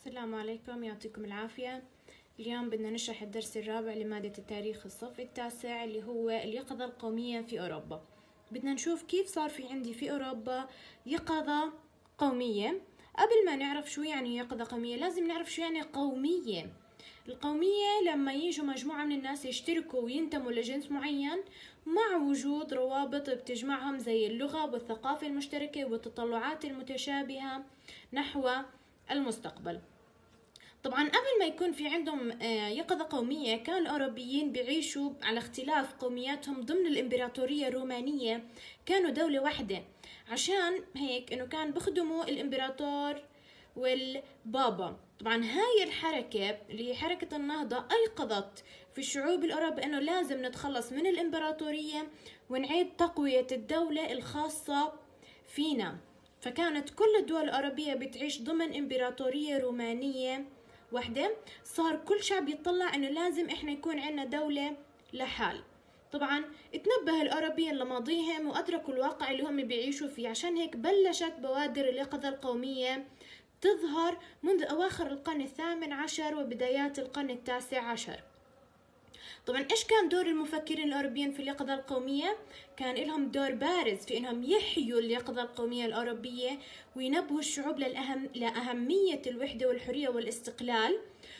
السلام عليكم، يعطيكم العافية. اليوم بدنا نشرح الدرس الرابع لمادة التاريخ الصف التاسع اللي هو اليقظة القومية في أوروبا. بدنا نشوف كيف صار في عندي في أوروبا يقظة قومية. قبل ما نعرف شو يعني يقظة قومية لازم نعرف شو يعني قومية. القومية لما يجوا مجموعة من الناس يشتركوا وينتموا لجنس معين مع وجود روابط بتجمعهم زي اللغة والثقافة المشتركة والتطلعات المتشابهة نحو المستقبل. طبعا قبل ما يكون في عندهم يقظة قومية كان الأوروبيين بيعيشوا على اختلاف قومياتهم ضمن الإمبراطورية الرومانية، كانوا دولة واحدة. عشان هيك إنه كان بخدموا الإمبراطور والبابا. طبعا هاي الحركة اللي هي حركة النهضة أيقظت في الشعوب الأوروبية إنه لازم نتخلص من الإمبراطورية ونعيد تقوية الدولة الخاصة فينا. فكانت كل الدول الأوروبية بتعيش ضمن إمبراطورية رومانية واحدة. صار كل شعب يطلع إنه لازم إحنا يكون عنا دولة لحال. طبعا اتنبه الأوروبيين لماضيهم وأدركوا الواقع اللي هم بيعيشوا فيه، عشان هيك بلشت بوادر اليقظة القومية تظهر منذ أواخر القرن الثامن عشر وبدايات القرن التاسع عشر. طبعا إيش كان دور المفكرين الأوروبيين في اليقظة القومية؟ كان لهم دور بارز في إنهم يحيوا اليقظة القومية الأوروبية وينبهوا الشعوب لأهمية الوحدة والحرية والاستقلال،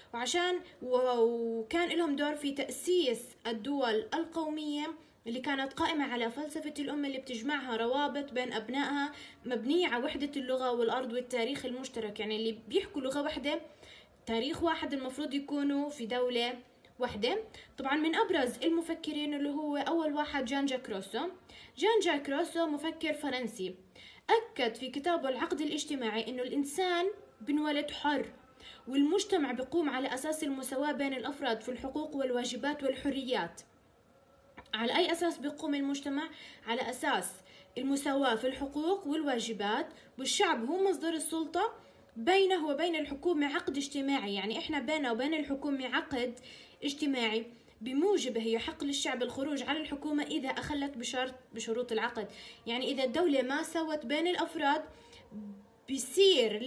وكان لهم دور في تأسيس الدول القومية اللي كانت قائمة على فلسفة الأمة اللي بتجمعها روابط بين أبنائها مبنية على وحدة اللغة والأرض والتاريخ المشترك. يعني اللي بيحكوا لغة واحدة، تاريخ واحد، المفروض يكونوا في دولة واحدة. طبعا من أبرز المفكرين اللي هو أول واحد جان جاك روسو. جان جاك روسو مفكر فرنسي، أكد في كتابه العقد الاجتماعي إنه الإنسان بنولد حر، والمجتمع بيقوم على أساس المساواة بين الأفراد في الحقوق والواجبات والحريات. على أي أساس بيقوم المجتمع؟ على أساس المساواة في الحقوق والواجبات، والشعب هو مصدر السلطة، بينه وبين الحكومة عقد اجتماعي. يعني إحنا بينه وبين الحكومة عقد اجتماعي بموجبه يحق للشعب الخروج على الحكومة إذا أخلت بشروط العقد. يعني إذا الدولة ما سوت بين الأفراد بيصير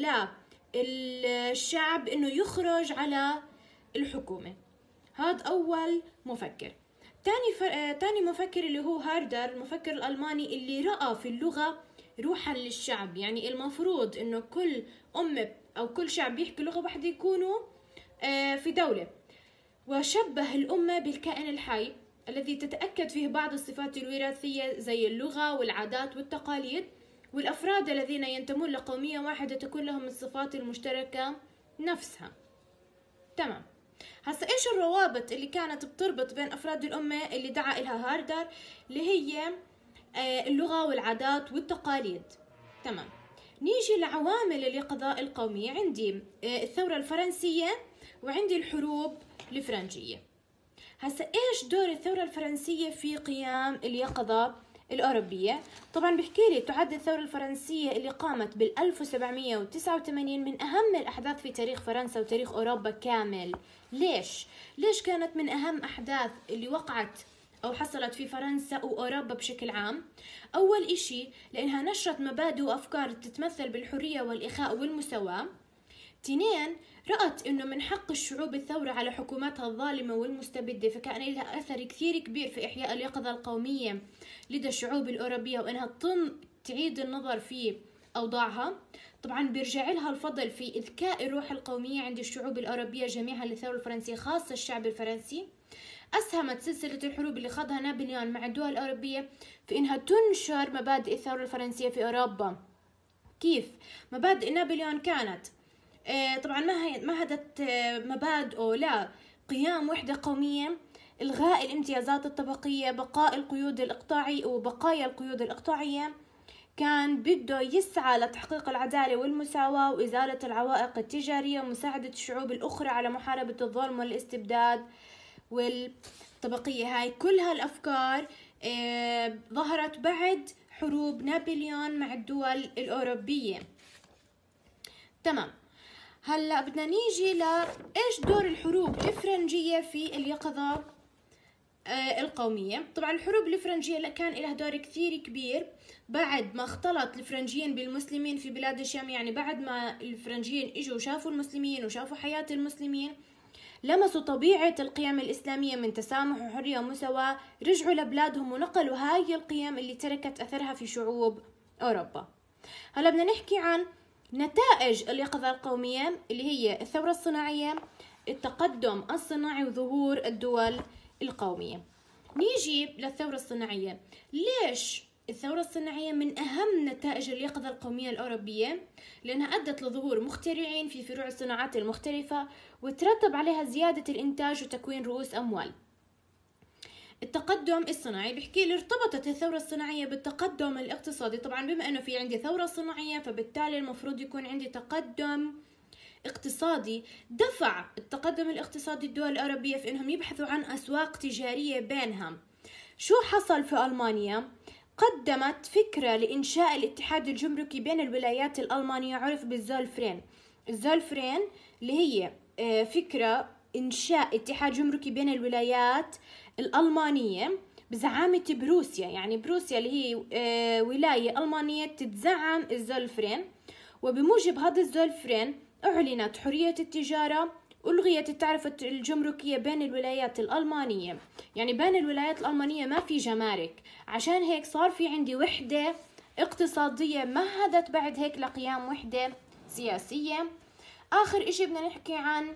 للشعب إنه يخرج على الحكومة. هذا أول مفكر. تاني مفكر اللي هو هاردر، المفكر الألماني اللي رأى في اللغة روحا للشعب. يعني المفروض إنه كل أمة أو كل شعب بيحكي لغة واحدة يكونوا في دولة، وشبه الأمة بالكائن الحي الذي تتأكد فيه بعض الصفات الوراثية زي اللغة والعادات والتقاليد، والأفراد الذين ينتمون لقومية واحدة تكون لهم الصفات المشتركة نفسها. تمام. هسا إيش الروابط اللي كانت بتربط بين أفراد الأمة اللي دعا إلها هاردر؟ اللي هي اللغة والعادات والتقاليد. تمام. نيجي لعوامل اليقظة القومية. عندي الثورة الفرنسية وعندي الحروب الفرنسية. هسا إيش دور الثورة الفرنسية في قيام اليقظة الأوروبية؟ طبعا بحكي لي تعد الثورة الفرنسية اللي قامت بال1789 من أهم الأحداث في تاريخ فرنسا وتاريخ أوروبا كامل. ليش كانت من أهم أحداث اللي وقعت أو حصلت في فرنسا وأوروبا بشكل عام؟ أول إشي لأنها نشرت مبادئ وأفكار تتمثل بالحرية والإخاء والمساواة. 2، رأت إنه من حق الشعوب الثورة على حكوماتها الظالمة والمستبدة، فكان لها أثر كثير كبير في إحياء اليقظة القومية لدى الشعوب الأوروبية وإنها تعيد النظر في أوضاعها. طبعا بيرجع لها الفضل في إذكاء الروح القومية عند الشعوب الأوروبية جميعها للثورة الفرنسية، خاصة الشعب الفرنسي. أسهمت سلسلة الحروب اللي خاضها نابليون مع الدول الأوروبية في إنها تنشر مبادئ الثورة الفرنسية في أوروبا. كيف؟ مبادئ نابليون كانت طبعا مهدت مبادئه لا قيام وحدة قومية، إلغاء الامتيازات الطبقية، بقاء القيود الإقطاعية وبقايا القيود الإقطاعية. كان بده يسعى لتحقيق العدالة والمساواة وإزالة العوائق التجارية ومساعدة الشعوب الأخرى على محاربة الظلم والاستبداد والطبقية. هاي كل هالأفكار ظهرت بعد حروب نابليون مع الدول الأوروبية. تمام. هلا بدنا نيجي إيش دور الحروب الفرنجية في اليقظة القومية. طبعا الحروب الفرنجية كان لها دور كثير كبير بعد ما اختلط الفرنجيين بالمسلمين في بلاد الشام. يعني بعد ما الفرنجيين اجوا وشافوا المسلمين وشافوا حياة المسلمين، لمسوا طبيعة القيم الإسلامية من تسامح وحرية ومساواة، رجعوا لبلادهم ونقلوا هاي القيم اللي تركت أثرها في شعوب أوروبا. هلا بدنا نحكي عن نتائج اليقظة القومية اللي هي الثورة الصناعية، التقدم الصناعي، وظهور الدول القومية. نيجي للثورة الصناعية. ليش الثورة الصناعية من أهم نتائج اليقظة القومية الأوروبية؟ لأنها أدت لظهور مخترعين في فروع الصناعات المختلفة، وترتب عليها زيادة الإنتاج وتكوين رؤوس أموال. التقدم الصناعي بحكي لي ارتبطت الثورة الصناعية بالتقدم الاقتصادي. طبعا بما أنه في عندي ثورة صناعية، فبالتالي المفروض يكون عندي تقدم اقتصادي. دفع التقدم الاقتصادي الدول الأوروبية في أنهم يبحثوا عن أسواق تجارية بينهم. شو حصل في ألمانيا؟ قدمت فكرة لإنشاء الاتحاد الجمركي بين الولايات الألمانية، عرف بالزولفرين. الزولفرين اللي هي فكرة إنشاء اتحاد جمركي بين الولايات الألمانية بزعامة بروسيا. يعني بروسيا اللي هي ولاية ألمانية تتزعم الزولفرين. وبموجب هذا الزولفرين أعلنت حرية التجارة، ألغيت التعرفة الجمركية بين الولايات الألمانية. يعني بين الولايات الألمانية ما في جمارك، عشان هيك صار في عندي وحدة اقتصادية مهدت بعد هيك لقيام وحدة سياسية. آخر إشي بدنا نحكي عن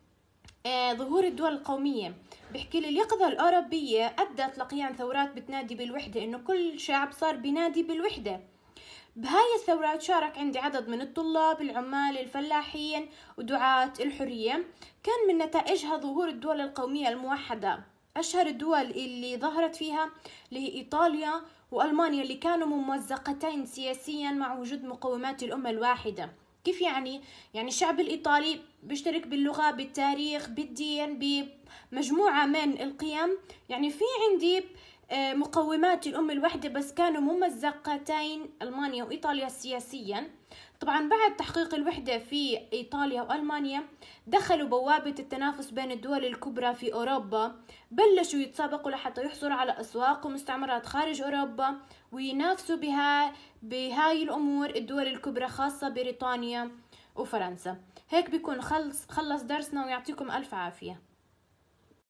ظهور الدول القومية. بحكي لي اليقظة الأوروبية أدت لقيام ثورات بتنادي بالوحدة، إنه كل شعب صار بينادي بالوحدة. بهاي الثورات شارك عندي عدد من الطلاب، العمال، الفلاحين، ودعاة الحرية. كان من نتائجها ظهور الدول القومية الموحدة. أشهر الدول اللي ظهرت فيها اللي هي إيطاليا وألمانيا، اللي كانوا ممزقتين سياسيا مع وجود مقومات الأمة الواحدة. كيف يعني؟ يعني الشعب الإيطالي بيشترك باللغة، بالتاريخ، بالدين، بمجموعة من القيم. يعني في عندي مقومات الأمة الواحدة، بس كانوا ممزقتين ألمانيا وإيطاليا سياسيا. طبعا بعد تحقيق الوحدة في إيطاليا وألمانيا، دخلوا بوابة التنافس بين الدول الكبرى في أوروبا، بلشوا يتسابقوا لحتى يحصلوا على أسواق ومستعمرات خارج أوروبا، وينافسوا بهاي الأمور الدول الكبرى، خاصة بريطانيا وفرنسا. هيك بيكون خلص درسنا، ويعطيكم ألف عافية.